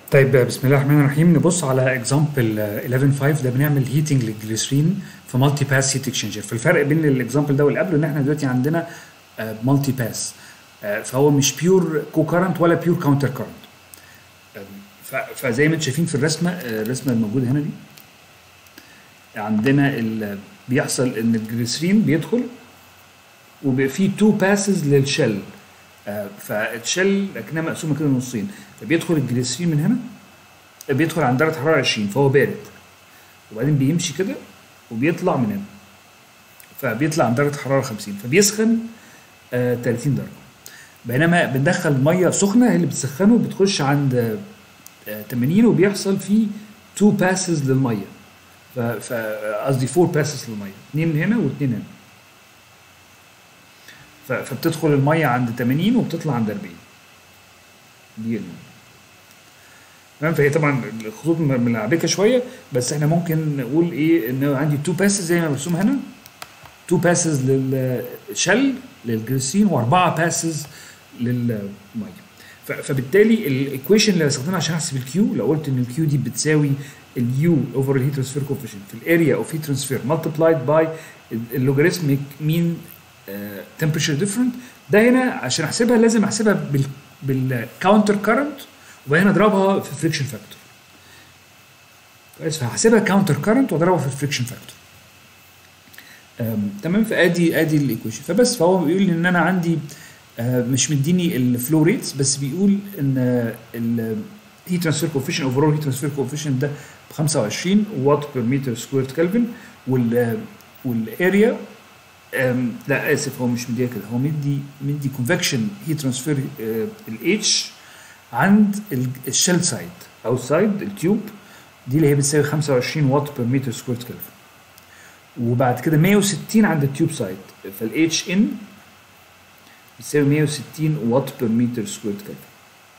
طيب بسم الله الرحمن الرحيم. نبص على اكزامبل 11.5 ده بنعمل هيتنج للجليسرين في مالتي باس هيت اكسشينجر. فالفرق بين الاكزامبل ده واللي قبله ان احنا دلوقتي عندنا مالتي باس، فهو مش بيور كو كارنت ولا بيور كاونتر كارنت. فزي ما انتم شايفين في الرسمه الموجوده هنا دي، عندنا بيحصل ان الجليسرين بيدخل وبيبقى فيه تو باسز للشل، فالشل لكنها مقسومه كده نصين، فبيدخل الجليسرين من هنا، بيدخل عند درجه حراره 20 فهو بارد، وبعدين بيمشي كده وبيطلع من هنا فبيطلع عند درجه حراره 50 فبيسخن 30 درجه، بينما بندخل ميه سخنه هي اللي بتسخنه بتخش عند 80 وبيحصل فيه 2 باسز للميه، قصدي 4 باسز للميه، 2 من هنا و2 هنا، فبتدخل الميه عند 80 وبتطلع عند 40 دي تمام. فهي طبعا الخطوط ملعبكه شويه، بس احنا ممكن نقول ايه، ان عندي 2 باسز زي ما مرسوم هنا، 2 باسز للشل للجليسرين و4 باسز للميه. فبالتالي الايكويشن اللي هستخدمها عشان احسب الكيو، لو قلت ان الكيو دي بتساوي اليو اوفر الهيت ترانسفير كوفيشنت في الاريا اوف هيت ترانسفير مالتبلايد باي اللوغاريتميك مين تمبريتشر ديفرنت، ده هنا عشان احسبها لازم احسبها بالكاونتر كارنت وبعدين اضربها في الفريكشن فاكتور. كويس، فهحسبها كاونتر كارنت واضربها في الفريكشن فاكتور. تمام. فادي الايكويشن. فهو بيقول ان انا عندي مش مديني الفلو ريتس، بس بيقول ان الهيت ترانسفير كوفيشنت اوفرول هيت ترانسفير كوفيشنت ده ب 25 واط بير متر سكويرد كلفن، والاريا لا اسف، هو مش مديها كده، هو مدي كونفكشن هيت ترانسفير الاتش عند الشيل سايد او سايد التيوب دي اللي هي بتساوي 25 واط بير متر سكويرد كلفن، وبعد كده 160 عند التيوب سايد، فالاتش ان بتساوي 160 واط بير متر سكويرد كلفن،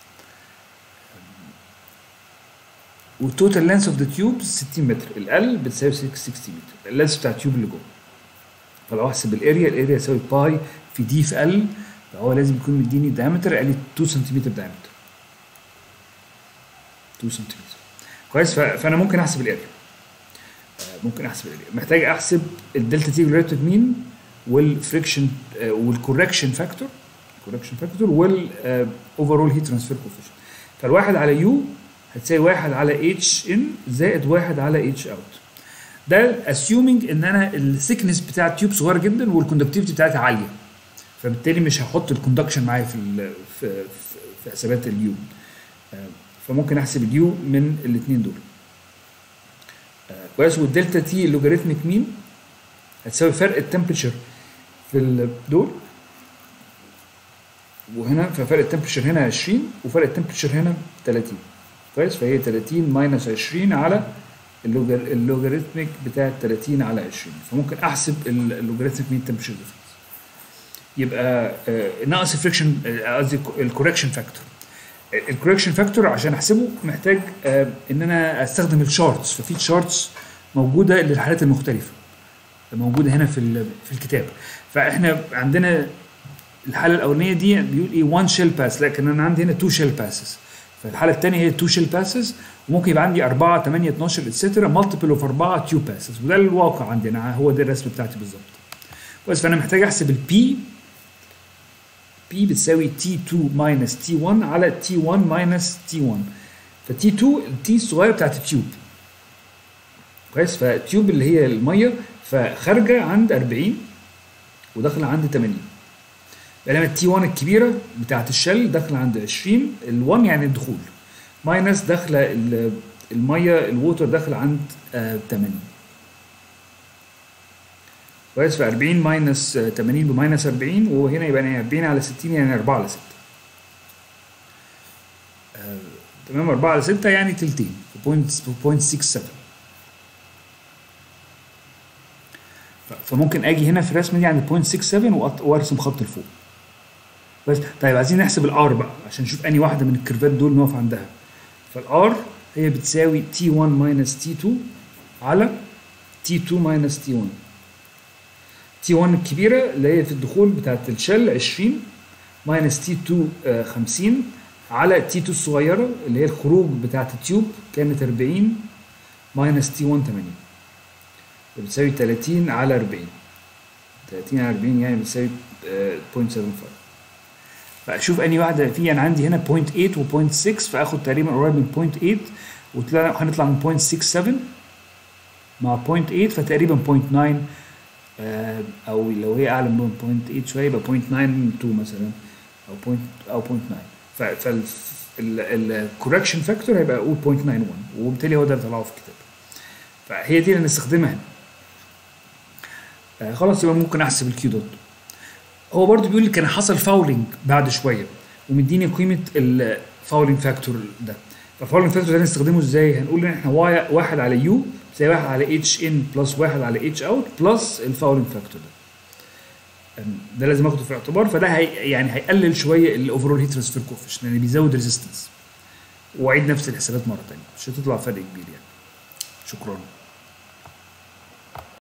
والتوتال لينث اوف ذا تيوب 60 متر، ال بتساوي 60 متر اللينث بتاع التيوب اللي جوه. فلو احسب الاريا يساوي باي في دي في ال، فهو لازم يكون مديني دايمتر، قال لي 2 سنتيمتر دايمتر، 2 سنتيمتر. كويس. فانا ممكن احسب الاريا، محتاج احسب الدلتا تي ريلاتيف مين والفريكشن والكوركشن فاكتور والاوفرول هيت ترانسفير كوفيشنت. فالواحد على يو هتساوي 1 على اتش ان زائد 1 على اتش اوت. ده اسيومينج ان انا الثيكنس بتاع التيوب صغير جدا والكوندكتيفيتي بتاعتها عاليه، فبالتالي مش هحط الكوندكشن معايا في حسابات اليو، فممكن احسب اليو من الاثنين دول. كويس. والدلتا تي اللوغاريتميك مين هتساوي فرق التمبريتشر في دول وهنا، ففرق التمبريتشر هنا 20 وفرق التمبريتشر هنا 30. كويس. فهي 30 ماينس 20 على اللوغاريتميك بتاع 30 على 20، فممكن احسب اللوغاريتميك مين تمبريتشر ديفرنس. يبقى ناقص الفريكشن، قصدي الكوركشن فاكتور. الكوركشن فاكتور عشان احسبه محتاج ان انا استخدم الشارتس، ففي تشارتس موجوده للحالات المختلفه موجوده هنا في الكتاب. فاحنا عندنا الحاله الاولانيه دي بيقول ايه 1 شيل باس، لكن انا عندي هنا 2 شيل باسز، فالحاله الثانيه هي 2 شيل باسز، وممكن يبقى عندي 4 8 12 اتسترا مالتيبل اوف 4 تيوب باسز، وده الواقع عندنا، هو ده الرسم بتاعتي بالظبط. بس فانا محتاج احسب البي بتساوي T2 minus T1 على T1 minus T1، فT2 التي الصغيره بتاعت التيوب. كويس. فالتيوب اللي هي الميه فخارجه عند 40 وداخله عند 80، بينما الT1 الكبيره بتاعت الشل داخله عند 20، ال1 يعني الدخول ماينس داخله الميه الووتر داخله عند 80. كويس. ف 40 ماينس 80 بماينس 40، وهنا يبقى 40 على 60 يعني 4 على 6. تمام. 4 على 6 يعني تلتين، 0.67. فممكن اجي هنا في الرسمه دي عند 0.67 وارسم خط لفوق. بس طيب عايزين نحسب الار بقى عشان نشوف انهي واحده من الكيرفات دول نقف عندها. فالار هي بتساوي T1 ماينس T2 على T2 ماينس T1. T1 الكبيره اللي هي في الدخول بتاعت الشل 20 ماينس T2 50 على تي 2 الصغيره اللي هي الخروج بتاعه التيوب كانت 40 ماينس تي 1 80 بتساوي 30 على 40. 30 على 40 يعني بتساوي 0.75. فاشوف اني واحده في انا عندي هنا 0.8 و 0.6 فاخد تقريبا قريب من 0.8 هنطلع من 0.67 مع 0.8 فتقريبا 0.9 او لو هي اعلى من 0.8 شويه يبقى 0.92 مثلا او 0.9 فالكوركشن فاكتور هيبقى اقول 0.91 وبالتالي هو ده اللي طلعه في الكتاب. فهي دي اللي هنستخدمها هنا. خلاص يبقى ممكن احسب الكيو دوت. هو برضو بيقول لي كان حصل فاولنج بعد شويه ومديني قيمه الفاولنج فاكتور ده. فالفاولنج فاكتور ده هنستخدمه ازاي؟ هنقول ان احنا 1 على يو زي 1 على اتش ان بلس 1 على اتش اوت بلس الفاولنج فاكتور ده لازم اخده في الاعتبار. فده يعني هيقلل شويه الاوفرول هيت ترانسفير كوفيشنت لان بيزود ريزيستنس. واعيد نفس الحسابات مره ثانيه مش هتطلع فرق كبير يعني. شكرا.